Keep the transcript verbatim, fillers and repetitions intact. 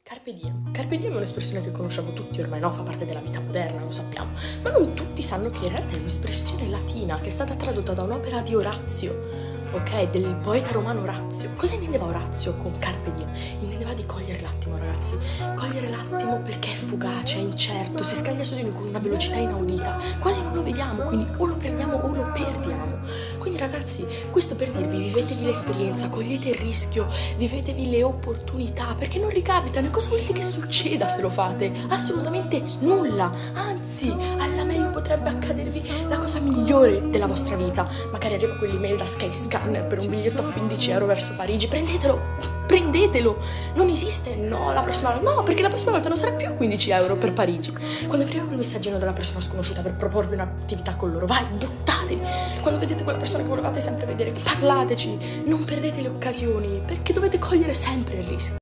Carpe diem. Carpe diem è un'espressione che conosciamo tutti ormai, no? Fa parte della vita moderna, lo sappiamo. Ma non tutti sanno che in realtà è un'espressione latina che è stata tradotta da un'opera di Orazio, ok? Del poeta romano Orazio. Cosa intendeva Orazio con carpe diem? Intendeva di cogliere l'attimo, ragazzi. Cogliere l'attimo perché è fugace, è incerto, si scaglia su di noi con una velocità inaudita. Quasi non lo vediamo, quindi o lo prendiamo o lo perdiamo. Quindi ragazzi, questo per dirvi, vivetevi l'esperienza, cogliete il rischio, vivetevi le opportunità, perché non ricapitano. E cosa volete che succeda se lo fate? Assolutamente nulla. Anzi, alla meglio potrebbe accadervi la cosa migliore della vostra vita. Magari arriva quell'email da Skyscanner per un biglietto a quindici euro verso Parigi. Prendetelo! Prendetelo! Non esiste, no, la prossima volta, no, perché la prossima volta non sarà più quindici euro per Parigi. Quando arriva quel messaggino della persona sconosciuta per proporvi un'attività con loro, vai, buttatevi. Quando vedete quella persona che volevate sempre vedere, parlateci, non perdete le occasioni, perché dovete cogliere sempre il rischio.